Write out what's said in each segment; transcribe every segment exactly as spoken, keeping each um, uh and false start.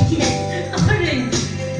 Yes, orange.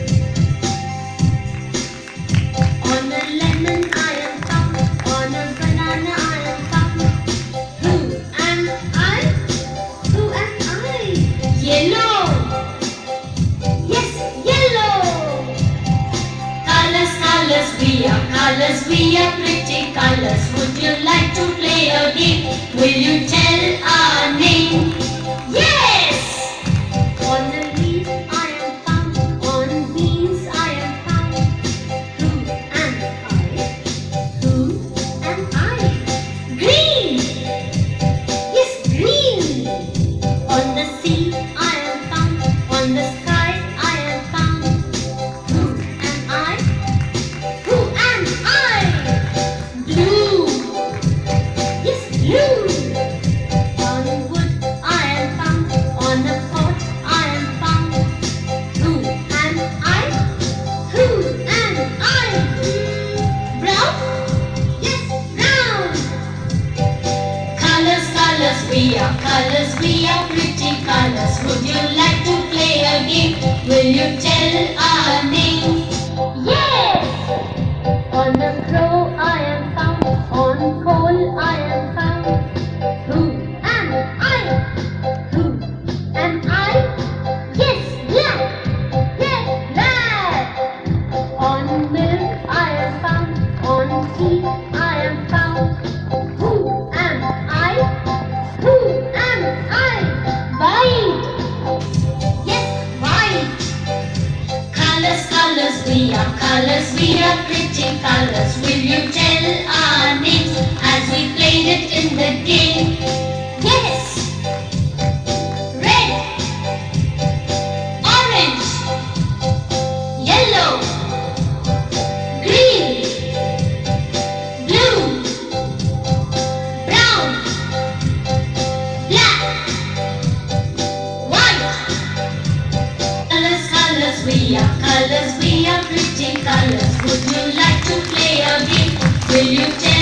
On a lemon I am found, on a banana I am found. Who am I? Who am I? Yellow. Yes, yellow. Colors, colors, we are colors, we are pretty colors. Would you like to play a game? Will you tell our name? Yes! On the leaf I am found, on beans I am found. Who am I? Who am I? Green! Yes, green! On the sea I am found, on the sky I am found. Who am I? Who am I? Blue! Yes, blue! On wood I am found, on a pot I am found. Who am I? Who am I? Brown? Yes, brown! Colors, colors, we are colors, we are pretty colors. Would you like to play a game? Will you tell our name? Yes! On the crow I am found, on coal I am found. Who am I? Who am I? Yes, black! Yes, black! On milk I am found, on tea I am found. Who am I? Who am I? White! Yes, white! Colors, colors, we are colors, we are pretty colors. Will you tell our names as we played it in the game? Yes! Red, orange, yellow, green, blue, brown, black, white. Colors, colors, we are colors, we are pretty colors. Would you like to play a game? Will you tell